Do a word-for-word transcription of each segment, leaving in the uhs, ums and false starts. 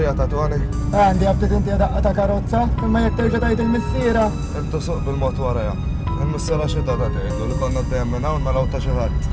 Marija tatwani? Għandi għabdet inti għadaqqa ta' karozza, imma jek terġa' tajt il-missiera. Intu suq bil-mod waraja. Il-missiera xi data tgħidu li konna d-dejjem minn hawn malaw ta' xi ħadd.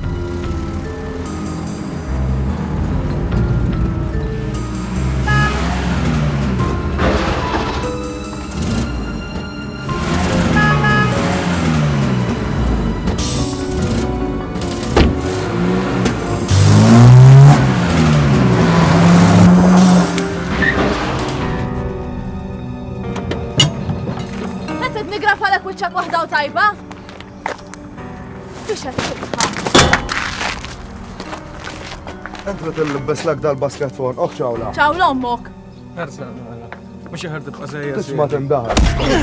Wiċċak waħda u tajba? Biex qed tibqa'. Entra tillibbeslek dal-basket fuq, oħ ċawla. ċawla ommok. Ersa, mhux iħar tibqa' żejja. Tisma' tindaħal.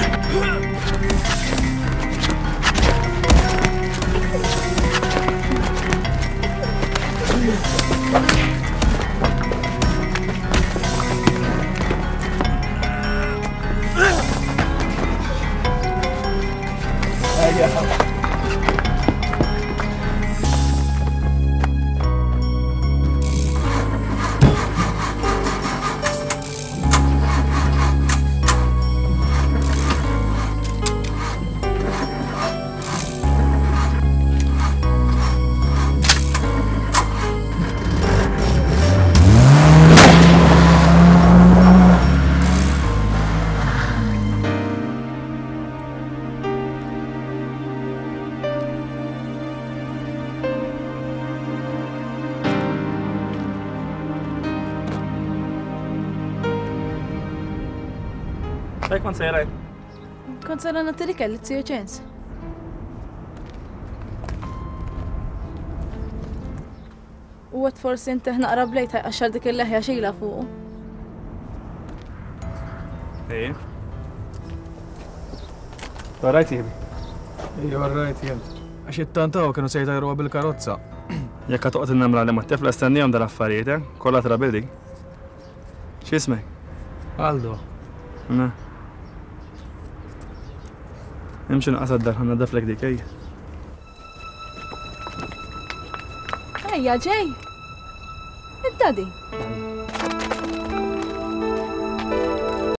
Fejn kont sejraj? Kont sejra nagħti li kelli tsir ċens. U għed forsi inti naqra blejt ħajqaxxar dik il-leħja xejla fuqu. Ej. Warajt jiebi. Ej, warajt jien. Għax it-tantaw kienu sejta jruwa bil-karozza. Jekk toqgħod innamra li ma tifla stennihom dal-affarijiet, eh? Kollha trabildi. X'ismek? Aldo. Na. Imxi naqas d-dar, ħanna daflek dik, ej. Ejja, ġej. Ibda di.